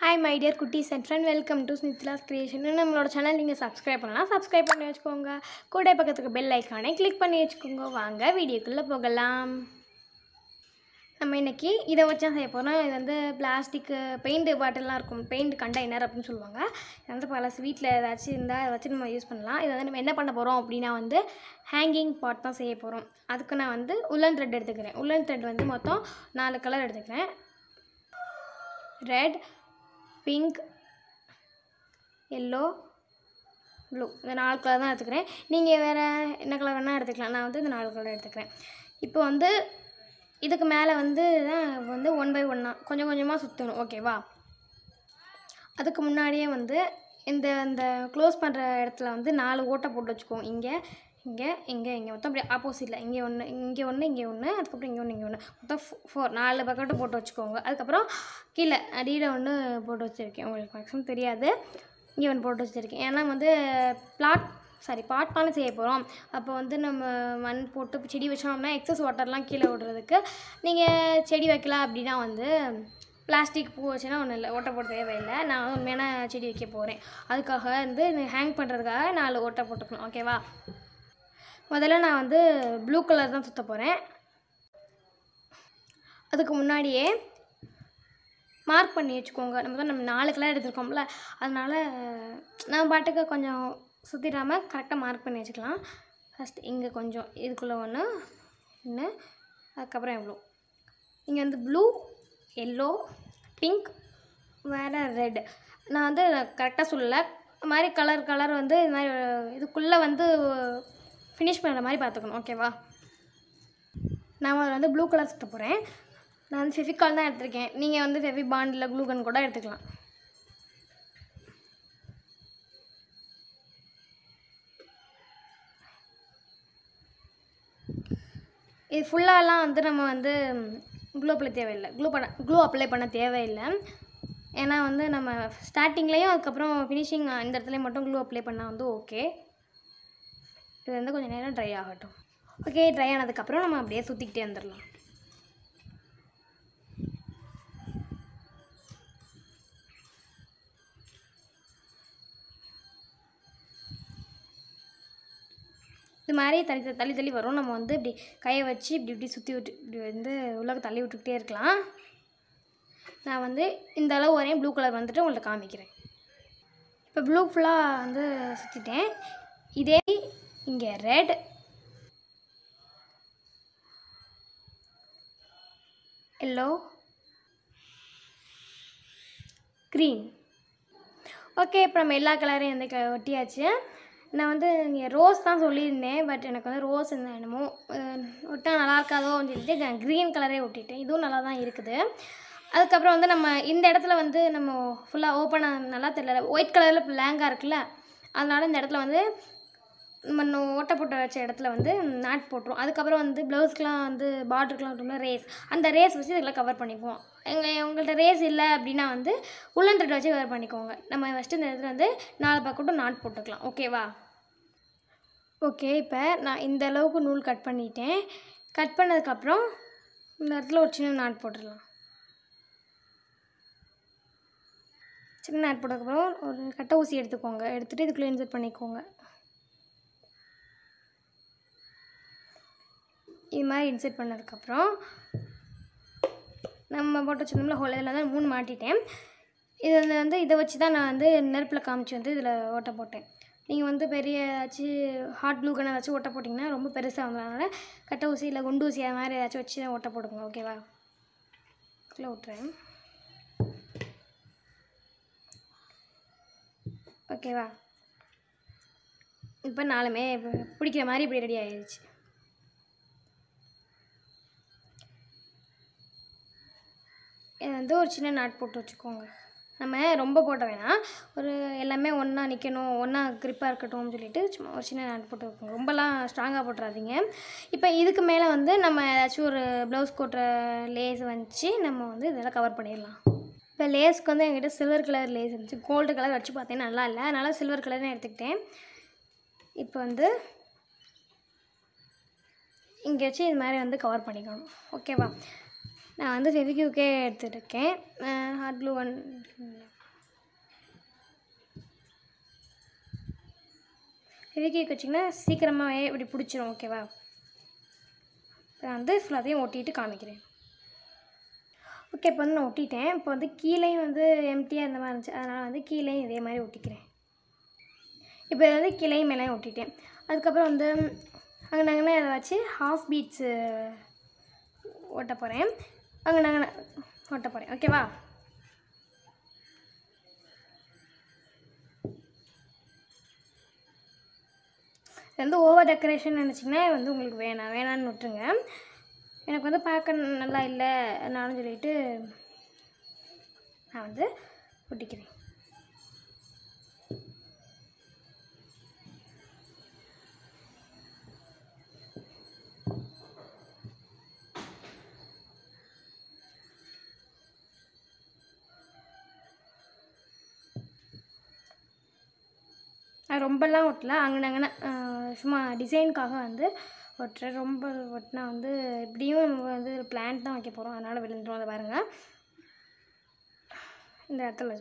Hi my dear cuties and friend, welcome to Snithila's Creation. நம்மளோட channel நீங்கள் subscribe பண்ணலாம், subscribe பண்ணி வச்சுக்கோங்க. கூட பக்கத்துக்கு பெல் ஐக்கானை கிளிக் பண்ணி வச்சுக்கோங்க. வாங்க வீடியோக்குள்ளே போகலாம். நம்ம இன்றைக்கி இதை வச்சு தான் செய்ய போகிறோம். இது வந்து பிளாஸ்டிக்கு பெயிண்ட் பாட்டில்லாம் இருக்கும், பெயிண்ட் கண்டெய்னர் அப்படின்னு சொல்லுவாங்க. இது வந்து பல வீட்டில் ஏதாச்சும் இருந்தால் அதை வச்சு நம்ம யூஸ் பண்ணலாம். இதை வந்து நம்ம என்ன பண்ண போகிறோம் அப்படின்னா வந்து ஹேங்கிங் பாட் தான் செய்ய போகிறோம். அதுக்கு நான் வந்து உல்லன் த்ரெட் எடுத்துக்கிறேன். உல்லன் த்ரெட் வந்து மொத்தம் 4 கலர் எடுத்துக்கிறேன். Red, pink, yellow, blue. இந்த 4 கலர் தான் எடுத்துக்கிறேன். நீங்கள் வேறு என்ன கலர் வேணால் எடுத்துக்கலாம். நான் வந்து இந்த 4 கலர் எடுத்துக்கிறேன். இப்போ வந்து இதுக்கு மேலே வந்து வந்து 1 by 1 கொஞ்சம் கொஞ்சமாக சுற்றணும், ஓகேவா? அதுக்கு முன்னாடியே வந்து இந்த க்ளோஸ் பண்ணுற இடத்துல வந்து 4 ஓட்டை போட்டு வச்சுக்கோங்க. இங்கே இங்கே இங்கே இங்கே மொத்தம் அப்படி ஆப்போசிட்டில் இங்கே ஒன்று, இங்கே ஒன்று, இங்கே ஒன்று, அதுக்கப்புறம் இங்கே ஒன்று, இங்கே ஒன்று, மொத்தம் 4 பக்கெட்டு போட்டு வச்சுக்கோங்க. அதுக்கப்புறம் கீழே அடியில் ஒன்று போட்டு வச்சுருக்கேன். உங்களுக்கு மேக்ஸிமம் தெரியாது, இங்கே ஒன்று போட்டு வச்சுருக்கேன். ஏன்னா வந்து பாட்னாலும் செய்ய போகிறோம். அப்போ வந்து நம்ம மண் போட்டு செடி வச்சோம்னா எக்ஸஸ் வாட்டர்லாம் கீழே விடுறதுக்கு நீங்கள் செடி வைக்கலாம். அப்படின்னா வந்து பிளாஸ்டிக் பூ வச்சுன்னா ஒன்றும் இல்லை, ஓட்டை போட தேவையில்லை. நான் வந்து உண்மையான செடி வைக்க போகிறேன். அதுக்காக வந்து ஹேங் பண்ணுறதுக்காக 4 ஓட்டை போட்டுக்கணும், ஓகேவா? முதல்ல நான் வந்து ப்ளூ கலர் தான் சுற்ற போகிறேன். அதுக்கு முன்னாடியே மார்க் பண்ணி வச்சுக்கோங்க. நம்ம 4 கலர் எடுத்துருக்கோம்ல, அதனால் நான் பாட்டுக்கு கொஞ்சம் சுற்றிடாமல் கரெக்டாக மார்க் பண்ணி வச்சுக்கலாம். ஃபஸ்ட்டு இங்கே கொஞ்சம் இதுக்குள்ளே ஒன்று, அதுக்கப்புறம் எவ்வளோ இங்கே வந்து ப்ளூ, எல்லோ, பிங்க், வேறு ரெட். நான் வந்து கரெக்டாக சொல்லலை, இது மாதிரி கலர் வந்து இது மாதிரி இதுக்குள்ளே வந்து ஃபினிஷ் பண்ணுற மாதிரி பார்த்துக்கணும், ஓகேவா? நான் அதில் வந்து ப்ளூ கலர் சுற்ற போகிறேன். நான் வந்து ஃபெவிகால் தான் எடுத்திருக்கேன். நீங்கள் வந்து ஃபெவி பாண்ட் இல்லை க்ளூகன் கூட எடுத்துக்கலாம். இது ஃபுல்லாலாம் வந்து நம்ம வந்து க்ளூ அப்ளை பண்ண தேவையில்லை. ஏன்னா வந்து நம்ம ஸ்டார்டிங்லேயும் அதுக்கப்புறம் ஃபினிஷிங் இந்த இடத்துலையும் மட்டும் க்ளூ அப்ளை பண்ணால் வந்து ஓகே. இது வந்து கொஞ்சம் நேரம் ட்ரை ஆகட்டும். ஓகே, ட்ரை ஆனதுக்கப்புறம் நம்ம அப்படியே சுற்றிக்கிட்டே வந்துடலாம். இது மாதிரி தள்ளி வரும். நம்ம வந்து இப்படி கையை வச்சு இப்படி சுற்றி விட்டு இப்படி வந்து உள்ளே தள்ளி விட்டுக்கிட்டே இருக்கலாம். நான் வந்து இந்த அளவு வரையும் ப்ளூ கலர் வந்துட்டு உங்கள்கிட்ட காமிக்கிறேன். இப்போ ப்ளூ ஃபுல்லாக வந்து சுற்றிட்டேன். இதே இங்கே ரெட், எல்லோ, க்ரீன். ஓகே, இப்போ நம்ம எல்லா கலரையும் வந்து ஒட்டியாச்சு. நான் வந்து இங்கே ரோஸ் தான் சொல்லியிருந்தேன், பட் எனக்கு வந்து ரோஸ் என்னமோ ஒட்டா நல்லா இருக்காதோன்னு சொல்லிட்டு நான் க்ரீன் கலரே ஒட்டிட்டேன். இதுவும் நல்லா தான் இருக்குது. அதுக்கப்புறம் வந்து நம்ம இந்த இடத்துல வந்து நம்ம ஃபுல்லாக ஓப்பனாக நல்லா தெரியல, ஒயிட் கலரில் பிளாங்காக இருக்குல்ல, அதனால் இந்த இடத்துல வந்து நம்ம ஓட்டை போட்டு வச்ச இடத்துல வந்து நாட் போட்டுரும். அதுக்கப்புறம் வந்து ப்ளவுஸ்க்கெலாம் வந்து பார்டருக்கெலாம் விட்டோம்னா ரேஸ், அந்த ரேஸ் வச்சு இதெல்லாம் கவர் பண்ணிக்குவோம். உங்கள்கிட்ட ரேஸ் இல்லை அப்படின்னா வந்து உல்லன் த்ரெட் வச்சு கவர் பண்ணிக்கோங்க. நம்ம ஃபஸ்ட்டு இந்த இடத்துல வந்து 4 பக்கட்டும் நாட் போட்டுக்கலாம், ஓகேவா? ஓகே, இப்போ நான் இந்த அளவுக்கு நூல் கட் பண்ணிட்டேன். கட் பண்ணதுக்கப்புறம் இந்த இடத்துல ஒரு சின்ன நாட் போட்டுடலாம். சின்ன நாட் போட்டதுக்கப்புறம் ஒரு கட்டை ஊசி எடுத்துக்கோங்க. எடுத்துகிட்டு இதுக்குள்ளே இன்சர்ட் பண்ணிக்கோங்க. இது மாதிரி இன்சர்ட் பண்ணதுக்கப்புறம் நம்ம போட்டு வச்சுருந்தோம்ல ஹோல், இதில் தான் 3 மாட்டிட்டேன். இதில் வந்து இதை வச்சு தான் நான் வந்து நெருப்பில் காமிச்சு வந்து இதில் ஓட்டை போட்டேன். நீங்கள் வந்து பெரிய ஏதாச்சும் ஹாட் ப்ளூ கனை வச்சு ஓட்டை போட்டிங்கன்னா ரொம்ப பெருசாக வந்ததுனால கட்டை ஊசி இல்லை குண்டு ஊசி அது மாதிரி ஏதாச்சும் வச்சு தான் ஓட்டை போடுங்க, ஓகேவா? இதில் விட்டுறேன், ஓகேவா? இப்போ 4மே பிடிக்கிற மாதிரி இப்படி ரெடி ஆகிடுச்சு. இது வந்து ஒரு சின்ன நாட் போட்டு வச்சுக்கோங்க. நம்ம ரொம்ப போட்ட வேணாம், ஒரு எல்லாமே ஒன்றா நிற்கணும், ஒன்றா க்ரிப்பாக இருக்கட்டும்னு சொல்லிட்டு சும்மா ஒரு சின்ன நாட் போட்டு வைக்கோங்க. ரொம்பலாம் ஸ்ட்ராங்காக போட்டுறாதீங்க. இப்போ இதுக்கு மேலே வந்து நம்ம ஏதாச்சும் ஒரு ப்ளவுஸ் கொட்டுற லேஸ் வச்சு நம்ம வந்து இதெல்லாம் கவர் பண்ணிடலாம். இப்போ லேஸ்க்கு வந்து என்கிட்ட சில்வர் கலர் லேஸ் இருந்துச்சு. கோல்டு கலர் வச்சு பார்த்தேன் நல்லா இல்லை, அதனால் சில்வர் கலர்னு எடுத்துக்கிட்டேன். இப்போ வந்து இங்கே வச்சு இது மாதிரி வந்து கவர் பண்ணிக்கணும், ஓகேவா? நான் வந்து ஃபெவிக்யூக்கே எடுத்துகிட்ருக்கேன். ஹாட் க்ளூ ஒன் ஃபெவிக்யூக் வச்சிங்கன்னா சீக்கிரமாகவே இப்படி பிடிச்சிரும். ஓகேவா? நான் வந்து ஃபுல்லாத்தையும் ஒட்டிட்டு காமிக்கிறேன். ஓகே, இப்போ வந்து நான் ஒட்டிட்டேன். இப்போ வந்து கீழேயும் வந்து எம்டியாக இருந்த மாதிரி இருந்துச்சு, அதனால் வந்து கீழேயும் இதே மாதிரி ஒட்டிக்கிறேன். இப்போ இதை வந்து கீழேயும் மேலேயும் ஒட்டிட்டேன். அதுக்கப்புறம் வந்து அங்கே அதை வச்சு ஹாஃப் பீட்ஸு ஒட்ட போகிறேன். அங்கே ஒட்ட போகிறேன். ஓகேவா? இது வந்து ஓவர் டெக்கரேஷன் நினச்சிங்கன்னா வந்து உங்களுக்கு வேணான்னு விட்டுருங்க. எனக்கு வந்து பார்க்க நல்லா இல்லை நானும் சொல்லிட்டு நான் வந்து ஒட்டிக்கிறேன். ரொம்பலாம் ஒட்டல, அங்கன சும்மா டிசைனுக்காக வந்து ஒட்டுறேன். ரொம்ப ஒட்டினா வந்து இப்படியும் நம்ம வந்து பிளான்ட் தான் வைக்க போகிறோம், அதனால் விழுந்துடும். அதை பாருங்கள், இந்த இடத்துல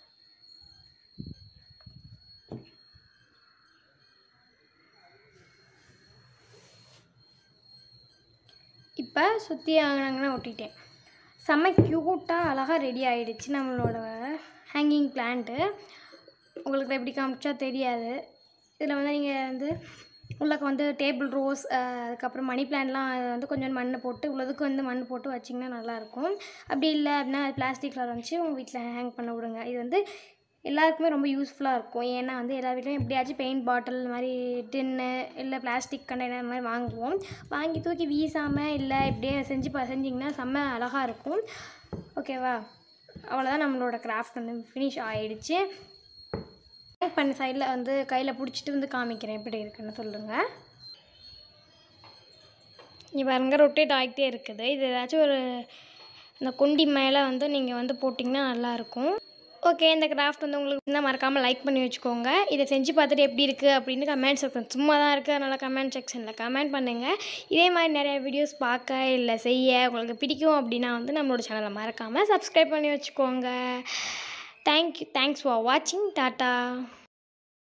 இப்போ சுற்றி அங்கன ஒட்டிட்டேன். செம்ம க்யூட்டாக அழகாக ரெடி ஆகிடுச்சு நம்மளோட ஹேங்கிங் பிளான்ட்டு. உங்களுக்கு எப்படி காமிச்சா தெரியாது. இதில் வந்து நீங்கள் வந்து உள்ளக்க வந்து டேபிள் ரோஸ், அதுக்கப்புறம் மணி பிளான்ட்லாம் வந்து கொஞ்சம் மண் போட்டு உள்ளதுக்கு வந்து மண் போட்டு வச்சிங்கன்னா நல்லாயிருக்கும். அப்படி இல்லை அப்படின்னா பிளாஸ்டிக்கில் வந்துச்சு உங்கள் வீட்டில் ஹேங் பண்ண விடுங்க. இது வந்து எல்லாருக்குமே ரொம்ப யூஸ்ஃபுல்லாக இருக்கும். ஏன்னா வந்து எல்லா வீட்லையும் எப்படியாச்சும் பெயிண்ட் பாட்டில் இந்த மாதிரி டின்னு இல்லை பிளாஸ்டிக் கண்டெய்னர் மாதிரி வாங்குவோம். வாங்கி தூக்கி வீசாமல் இல்லை இப்படியே செஞ்சிங்கன்னா செம்ம அழகாக இருக்கும். ஓகேவா? அவ்வளோதான், நம்மளோட கிராஃப்ட் வந்து ஃபினிஷ் ஆகிடுச்சு. பண்ண சைடில் வந்து கையில் பிடிச்சிட்டு வந்து காமிக்கிறேன் எப்படி இருக்குன்னு சொல்லுங்கள். இங்கே பாருங்க, ரொட்டேட் ஆகிட்டே இருக்குது. இது ஏதாச்சும் ஒரு இந்த குண்டி மேலே வந்து நீங்கள் வந்து போட்டிங்கன்னா நல்லாயிருக்கும். ஓகே, இந்த கிராஃப்ட் வந்து உங்களுக்கு இருந்தால் மறக்காமல் லைக் பண்ணி வச்சுக்கோங்க. இதை செஞ்சு பார்த்துட்டு எப்படி இருக்குது அப்படின்னு கமெண்ட் செக்ஷன் சும்மா தான் இருக்குது, அதனால் கமெண்ட் செக்ஷனில் கமெண்ட் பண்ணுங்கள். இதே மாதிரி நிறைய வீடியோஸ் பார்க்க இல்லை செய்ய உங்களுக்கு பிடிக்கும் அப்படின்னா வந்து நம்மளோட சேனலை மறக்காமல் சப்ஸ்கிரைப் பண்ணி வச்சுக்கோங்க. தேங்க்ஸ் ஃபார் வாட்சிங். டாட்டா.